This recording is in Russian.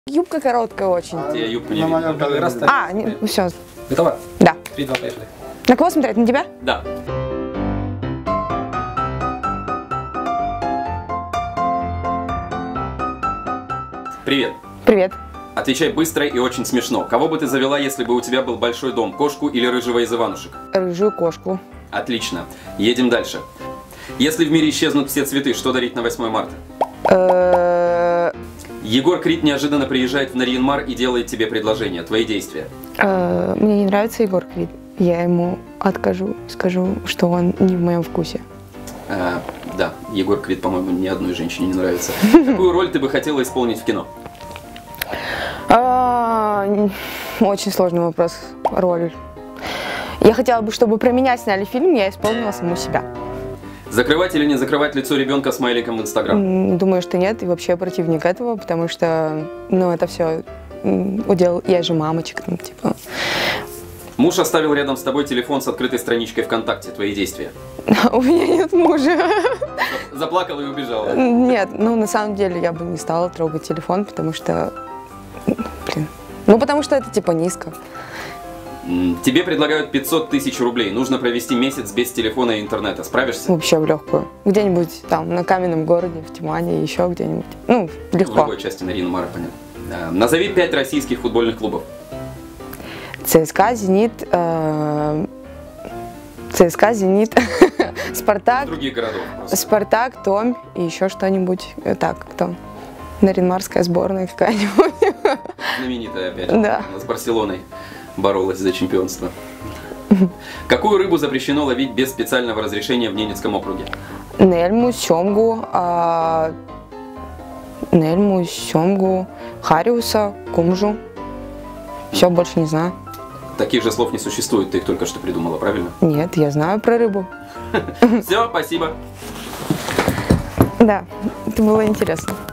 Юбка короткая очень. Я юбку не видел. Все. Готова? Да. 3, 2, поехали. На кого смотреть? На тебя? Да. Привет. Привет. Отвечай быстро и очень смешно. Кого бы ты завела, если бы у тебя был большой дом? Кошку или рыжего из Иванушек? Рыжую кошку. Отлично. Едем дальше. Если в мире исчезнут все цветы, что дарить на 8 марта? Егор Крид неожиданно приезжает в Нарьян-Мар и делает тебе предложение. Твои действия. Мне не нравится Егор Крид. Я ему откажу, скажу, что он не в моем вкусе. Да, Егор Крид, по-моему, ни одной женщине не нравится. Какую роль ты бы хотела исполнить в кино? Очень сложный вопрос. Роль. Я хотела бы, чтобы про меня сняли фильм, я исполнила саму себя. Закрывать или не закрывать лицо ребенка смайликом в Инстаграм? Думаю, что нет, и вообще противник этого, потому что, это все удел, я же мамочек, типа. Муж оставил рядом с тобой телефон с открытой страничкой ВКонтакте. Твои действия. У меня нет мужа. Заплакала и убежала. Нет, на самом деле я бы не стала трогать телефон, потому что, потому что это типа низко. Тебе предлагают 500 тысяч рублей. Нужно провести месяц без телефона и интернета. Справишься? Вообще в легкую. Где-нибудь там на каменном городе, в Тимане, еще где-нибудь. Легко. В другой части Нарьян-Мара, понятно. Назови 5 российских футбольных клубов. ЦСКА, Зенит, Спартак. Других городов. Просто. Спартак, Томь и еще что-нибудь. Так, кто? Нарьян-Марская сборная какая-нибудь. Знаменитая опять. Да. С Барселоной боролась за чемпионство. Какую рыбу запрещено ловить без специального разрешения в Ненецком округе? Нельму, семгу, хариуса, кумжу. Все, больше не знаю. Таких же слов не существует, ты их только что придумала, правильно? Нет, я знаю про рыбу. Все, спасибо. Да, это было интересно.